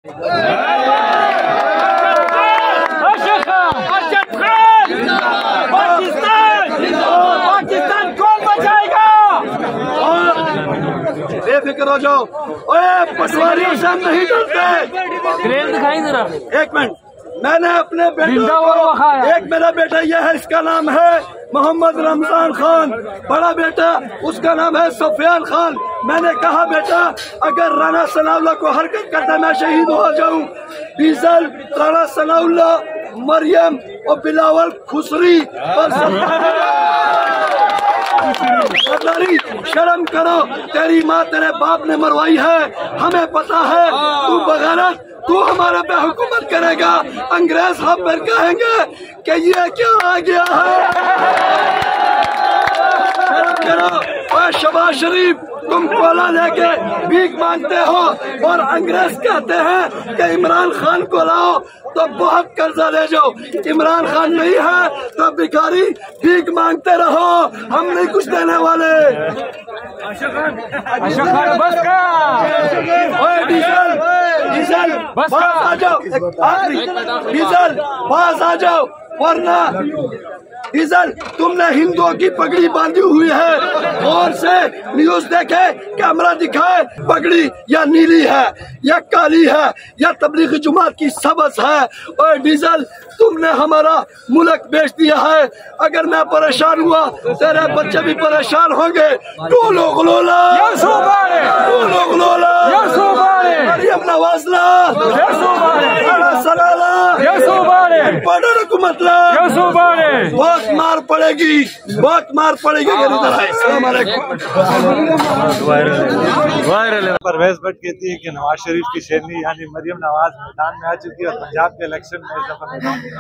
पाकिस्तान कौन बचाएगा? बेफिक्र हो जाओ, पटवारियों से हम नहीं डरते। दिखाई जरा। एक मिनट, मैंने अपने बेटे को, एक मेरा बेटा यह है, इसका नाम है मोहम्मद रमजान खान, बड़ा बेटा उसका नाम है सुफियान खान। मैंने कहा बेटा अगर राना सनाउल्लाह को हरकत करता मैं शहीद हो जाऊं। डीजल, राना सनाउल्लाह, मरियम और बिलावल खुसरी और शर्म करो, तेरी माँ तेरे बाप ने मरवाई है, हमें पता है। तू बगैरत, तू हमारे पे हुकूमत करेगा, अंग्रेज हम पर कहेंगे कि ये क्या आ गया है। शर्म करो। और शबाज शरीफ, तुम कोला लेके भीख मांगते हो और अंग्रेज कहते हैं कि इमरान खान को लाओ तो बहुत कर्जा ले जाओ। इमरान खान नहीं है तो भिखारी भीख मांगते रहो, हम नहीं कुछ देने वाले। डीजल, डीजल पास आ जाओ, डीजल पास आ जाओ, वरना डीजल तुमने हिंदुओं की पगड़ी बांधी हुई है। और से न्यूज देखे, कैमरा दिखाए, पगड़ी या नीली है या काली है या तबलीगी जुमात की सबस है। और डीजल तुमने हमारा मुल्क बेच दिया है। अगर मैं परेशान हुआ तेरे बच्चे भी परेशान होंगे। तू लोग लोला, तू लोग लोला, मरियम नवाज ला, बहुत मार पड़ेगी, बहुत मार पड़ेगी। परवेज भट्ट कहती है कि नवाज शरीफ की शेरनी यानी मरियम नवाज मैदान में आ चुकी है और पंजाब के इलेक्शन में इस दफा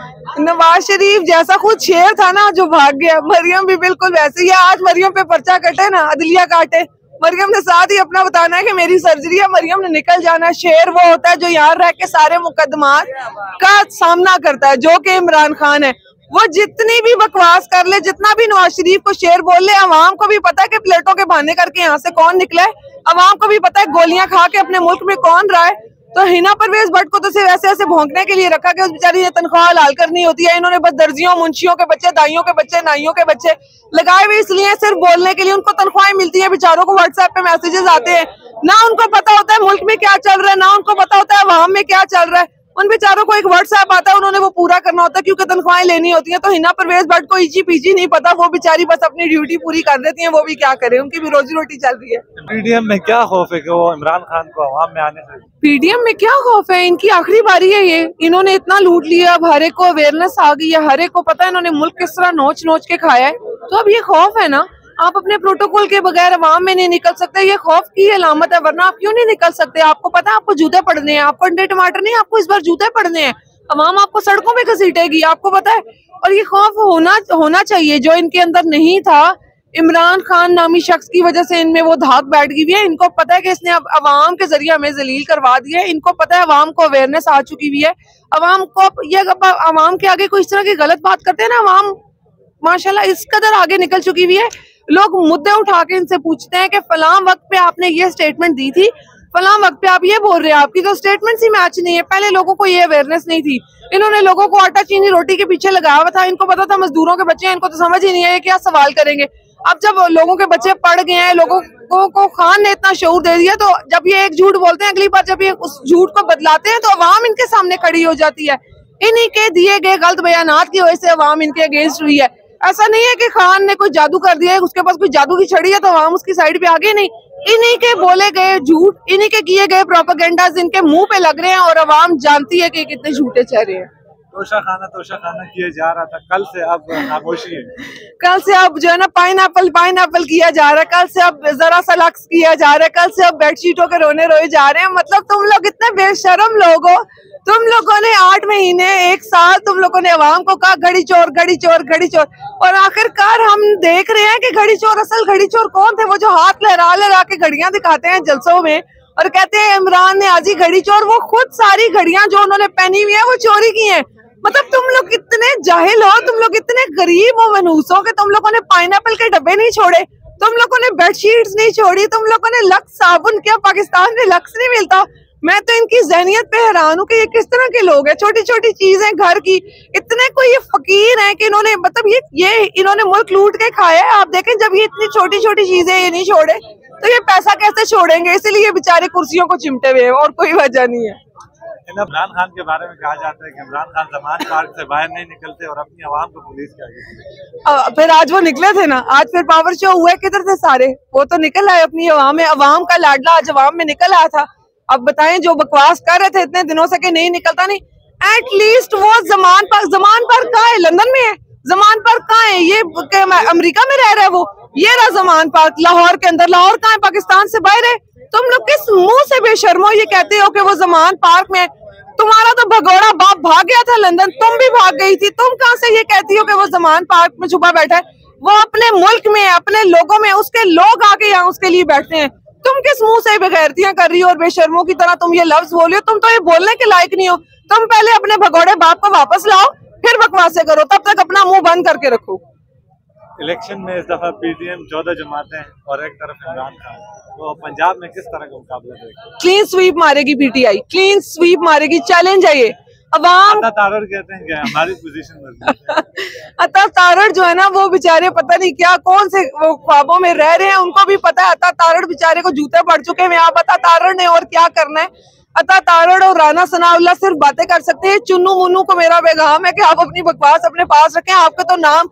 नवाज शरीफ जैसा खुद शेर था ना जो भाग गया, मरियम भी बिल्कुल वैसे ही है। आज मरियम पे पर्चा कटे ना, अदलिया काटे, मरियम ने साथ ही अपना बताना है कि मेरी सर्जरी है, मरियम ने निकल जाना है। शेर वो होता है जो यहाँ रह के सारे मुकदमात का सामना करता है, जो कि इमरान खान है। वो जितनी भी बकवास कर ले, जितना भी नवाज शरीफ को शेर बोल ले, अवाम को भी पता है कि प्लेटों के बहाने करके यहाँ से कौन निकला है। अवाम को भी पता है गोलियां खा के अपने मुल्क में कौन रहा है। तो हिना परवेज भट्ट को तो सिर्फ ऐसे ऐसे भौंकने के लिए रखा कि उस बेचारी ने तनख्वाह हलाल करनी होती है। इन्होंने बस दर्जियों, मुंशियों के बच्चे, दाइयों के बच्चे, नाइयों के बच्चे लगाए हुए इसलिए सिर्फ बोलने के लिए। उनको तनख्वाहें मिलती है, बेचारों को व्हाट्सएप पे मैसेजेस आते हैं, ना उनको पता होता है मुल्क में क्या चल रहा है, ना उनको पता होता है अवाम में क्या चल रहा है। उन बेचारों को एक व्हाट्सएप आता है, उन्होंने वो पूरा करना होता है क्योंकि तनख्वाहें लेनी होती है। तो हिना परवेज भट्ट को ईजी पीजी नहीं पता, वो बेचारी बस अपनी ड्यूटी पूरी कर देती है। वो भी क्या करे, उनकी भी रोजी रोटी चल रही है। पीडीएम में क्या खौफ है कि वो इमरान खान को अवाम में आने से? पीडीएम में क्या खौफ है, इनकी आखिरी बारी है ये। इन्होंने इतना लूट लिया, अब हर एक को अवेयरनेस आ गई है, हर एक को पता है इन्होंने मुल्क किस तरह नोच नोच के खाया है। तो अब ये खौफ है ना, आप अपने प्रोटोकॉल के बगैर अवाम में नहीं निकल सकते, ये खौफ की अलामत है। वरना आप क्यों नहीं निकल सकते? आपको पता है आपको जूते पड़ने हैं, आपको अंडे टमाटर नहीं, आपको इस बार जूते पड़ने हैं। अवाम आपको सड़कों में घसीटेगी, आपको पता है। और ये खौफ होना चाहिए जो इनके अंदर नहीं था। इमरान खान नामी शख्स की वजह से इनमें वो धाक बैठ गई है। इनको पता है कि इसने अब अवाम के जरिए हमें जलील करवा दिया है। इनको पता है अवाम को अवेयरनेस आ चुकी हुई है। अवाम को ये अवाम के आगे कोई इस तरह की गलत बात करते हैं ना, अवाम माशाल्लाह इस कदर आगे निकल चुकी हुई है। लोग मुद्दे उठा के इनसे पूछते हैं कि फलां वक्त पे आपने ये स्टेटमेंट दी थी, फलां वक्त पे आप ये बोल रहे हैं, आपकी तो स्टेटमेंट्स ही मैच नहीं है। पहले लोगों को ये अवेयरनेस नहीं थी। इन्होंने लोगों को आटा चीनी रोटी के पीछे लगाया हुआ था। इनको पता था मजदूरों के बच्चे हैं, इनको तो समझ ही नहीं है क्या सवाल करेंगे। अब जब लोगों के बच्चे पढ़ गए हैं, लोगों को खान ने इतना शऊर दे दिया, तो जब ये एक झूठ बोलते हैं, अगली बार जब ये उस झूठ को बदलाते हैं तो अवाम इनके सामने खड़ी हो जाती है। इन्हीं के दिए गए गलत बयानात की वजह से अवाम इनके अगेंस्ट हुई है। ऐसा नहीं है कि खान ने कोई जादू कर दिया है, उसके पास कोई जादू की छड़ी है तो अवाम उसकी साइड पे आगे नहीं। इन्हीं के बोले गए झूठ, इन्हीं के किए गए प्रोपेगेंडाज इनके मुंह पे लग रहे हैं और अवाम जानती है कि कितने झूठे चेहरे हैं। तोशा खाना किया जा रहा था, कल से अब खामोशी है। कल से अब जो है ना पाइनएप्पल किया जा रहा है, कल से अब जरा सा लक्स किया जा रहा है, कल से अब बेडशीटों के रोए जा रहे हैं। मतलब तुम लोग इतने बेशरम लोग हो। तुम लोगों ने 8 महीने 1 साल तुम लोगों ने अवाम को कहा घड़ी चोर घड़ी चोर घड़ी चोर, और आखिरकार हम देख रहे हैं कि घड़ी चोर, असल घड़ी चोर कौन थे? वो जो हाथ लहरा के घड़ियां दिखाते हैं जलसों में और कहते हैं इमरान ने आज ही घड़ी चोर। वो खुद सारी घड़ियां जो उन्होंने पहनी हुई है वो चोरी की हैं। मतलब तुम लोग कितने जाहिल हो, तुम लोग इतने गरीब हो, मनहूस हो कि तुम लोगों ने पाइनएप्पल के डब्बे नहीं छोड़े, तुम लोगों ने बेडशीट्स नहीं छोड़ी, तुम लोगों ने लक्स साबुन किया। पाकिस्तान में लक्स नहीं मिलता, मैं तो इनकी जहनियत पे हैरान हूँ कि ये किस तरह के लोग हैं। छोटी छोटी चीजें घर की, इतने कोई ये फकीर हैं कि इन्होंने मतलब ये इन्होंने मुल्क लूट के खाया है। आप देखें जब ये इतनी छोटी छोटी चीजें ये नहीं छोड़े तो ये पैसा कैसे छोड़ेंगे, इसीलिए बेचारे कुर्सियों को चिमटे हुए हैं और कोई वजह नहीं है। इमरान खान के बारे में कहा जाता है कि इमरान खान ज़मान पार्क से बाहर नहीं निकलते और अपनी आवाम को पुलिस के आगे। फिर आज वो निकले थे ना, आज फिर पावर शो हुए, किधर थे सारे? वो तो निकल आए अपनी आवाम में, आवाम का लाडला आज आवाम में निकल आया था। अब बताएं जो बकवास कर रहे थे इतने दिनों से कि नहीं निकलता नहीं, एटलीस्ट वो ज़मान पार्क कहाँ है? लंदन में है। ज़मान पार्क कहाँ है? ये अमेरिका में रह रहा है वो। ये रहा ज़मान पार्क लाहौर के अंदर। लाहौर कहाँ है? पाकिस्तान से बाहर है। तुम लोग किस मुंह से बेशर्मो ये कहते हो कि वो ज़मान पार्क में? तुम्हारा तो भगोड़ा बाप भाग गया था लंदन, तुम भी भाग गई थी। तुम कहाँ से ये कहती हो कि वो ज़मान पार्क में छुपा बैठा है? वो अपने मुल्क में, अपने लोगों में, उसके लोग आके यहाँ उसके लिए बैठते हैं। तुम किस मुंह से बेगैरतियां कर रही हो और बेशर्मों की तरह तुम ये लफ्ज बोली हो? तुम तो ये बोलने के लायक नहीं हो। तुम पहले अपने भगोड़े बाप को वापस लाओ, फिर बकवासें करो। तब तक अपना मुंह बंद करके रखो। इलेक्शन में इस दफा पीटीएम 14 जमातें और एक तरफ इमरान खान, तो पंजाब में किस तरह का मुकाबला रहेगा? क्लीन स्वीप मारेगी पीटीआई, क्लीन स्वीप मारेगी। चैलेंज है ये। अवाम तारड़ कहते हैं कि हमारी पोजीशन अता तारड़ जो है ना, वो बेचारे पता नहीं क्या कौन से वो ख्वाबों में रह रहे हैं। उनको भी पता है अता तारड़ बेचारे को जूते पड़ चुके हैं। आप अता तारड़ ने और क्या करना है? अता तारड़ और राना सनाउल्लाह सिर्फ बातें कर सकते हैं। चुन्नू मुन्नू को मेरा पैगाम है कि आप अपनी बकवास अपने पास रखें। आपका तो नाम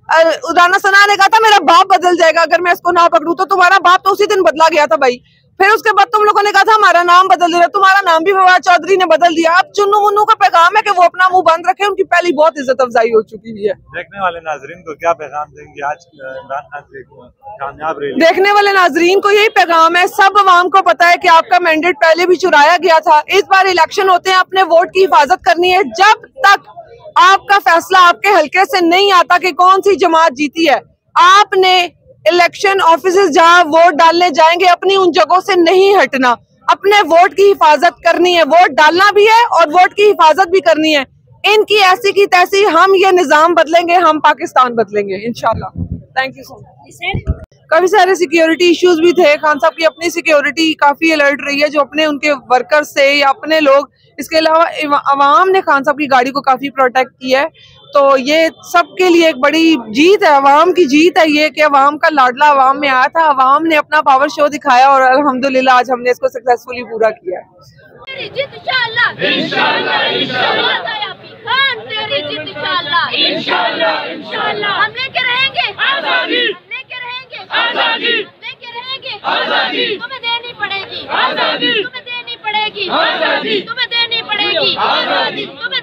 राना सना ने कहा था मेरा बाप बदल जाएगा अगर मैं इसको ना पकड़ूं, तो तुम्हारा बाप तो उसी दिन बदला गया था भाई। फिर उसके बाद तुम लोगों ने कहा था हमारा नाम बदल दिया, तुम्हारा नाम भी फवाद चौधरी ने बदल दिया। अब चुन्नू मुन्नू का पैगाम है कि वो अपना मुंह बंद रखे। उनकी पहली बहुत इज्जत अफजाई हो चुकी है। देखने वाले नाजरीन को क्या पैगाम देंगे आज इमरान खान से कामयाब रैली? देखने वाले नाजरीन को यही पैगाम है, सब अवाम को पता है कि आपका मैंडेट पहले भी चुराया गया था। इस बार इलेक्शन होते हैं, अपने वोट की हिफाजत करनी है। जब तक आपका फैसला आपके हल्के से नहीं आता कि कौन सी जमात जीती है, आपने इलेक्शन ऑफिसेज जहां वोट डालने जाएंगे अपनी उन जगहों से नहीं हटना। अपने वोट की हिफाजत करनी है, वोट डालना भी है और वोट की हिफाजत भी करनी है। इनकी ऐसी की तैसी हम ये निजाम बदलेंगे, हम पाकिस्तान बदलेंगे इंशाल्लाह। Thank you so much. काफी सारे सिक्योरिटी इश्यूज भी थे। खान साहब की अपनी सिक्योरिटी काफी अलर्ट रही है, जो अपने उनके वर्कर्स से या अपने लोग। इसके अलावा अवाम ने खान साहब की गाड़ी को काफी प्रोटेक्ट किया है। तो ये सबके लिए एक बड़ी जीत है, अवाम की जीत है ये कि अवाम का लाडला अवाम में आया था। अवाम ने अपना पावर शो दिखाया और अल्हम्दुलिल्लाह आज हमने इसको सक्सेसफुली पूरा किया है। हम लेके रहेंगे आजादी, आजादी, आजादी, तुम्हें देनी पड़ेगी आजादी, तुम्हें देनी पड़ेगी आजादी, तुम्हें देनी पड़ेगी आजादी, तुम्हें